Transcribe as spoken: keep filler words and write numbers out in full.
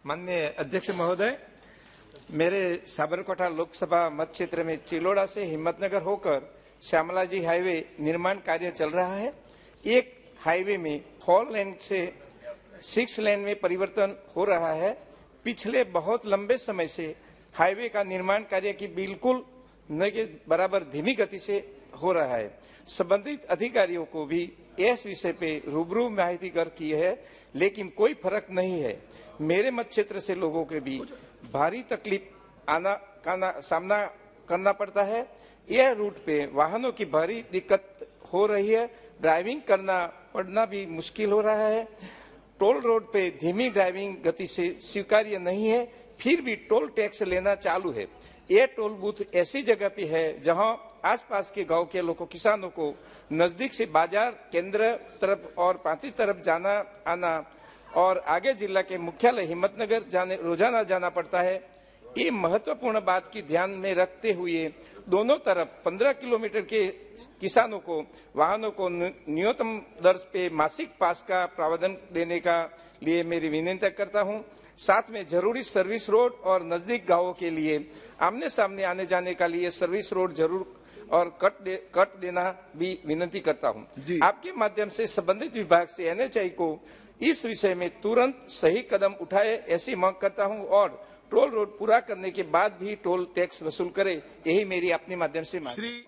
माननीय अध्यक्ष महोदय, मेरे साबरकाठा लोकसभा मत क्षेत्र में चिलोड़ा से हिम्मतनगर होकर श्यामलाजी हाईवे निर्माण कार्य चल रहा है। एक हाईवे में फोर लेन से सिक्स लेन में परिवर्तन हो रहा है। पिछले बहुत लंबे समय से हाईवे का निर्माण कार्य की बिल्कुल न के बराबर धीमी गति से हो रहा है। संबंधित अधिकारियों को भी इस विषय पे रूबरू माहिती कर की है, लेकिन कोई फर्क नहीं है। मेरे मत क्षेत्र से लोगों के भी भारी तकलीफ आना का सामना करना पड़ता है। यह रूट पे वाहनों की भारी दिक्कत हो रही है। ड्राइविंग करना पड़ना भी मुश्किल हो रहा है। टोल रोड पे धीमी ड्राइविंग गति से स्वीकार्य नहीं है, फिर भी टोल टैक्स लेना चालू है। यह टोल बूथ ऐसी जगह पे है जहां आसपास के गांव के लोगों किसानों को नजदीक से बाजार केंद्र तरफ और पांतीस तरफ जाना आना और आगे जिला के मुख्यालय हिम्मतनगर जाने रोजाना जाना पड़ता है। ये महत्वपूर्ण बात की ध्यान में रखते हुए दोनों तरफ पंद्रह किलोमीटर के किसानों को वाहनों को न्यूनतम दर पे मासिक पास का प्रावधान देने का लिए मेरी विनती करता हूं। साथ में जरूरी सर्विस रोड और नजदीक गांवों के लिए आमने सामने आने जाने का लिए सर्विस रोड जरूर और कट दे, कट देना भी विनती करता हूं। आपके माध्यम से संबंधित विभाग से एन एच आई को इस विषय में तुरंत सही कदम उठाए ऐसी मांग करता हूं और टोल रोड पूरा करने के बाद भी टोल टैक्स वसूल करे, यही मेरी अपने माध्यम से मांग है।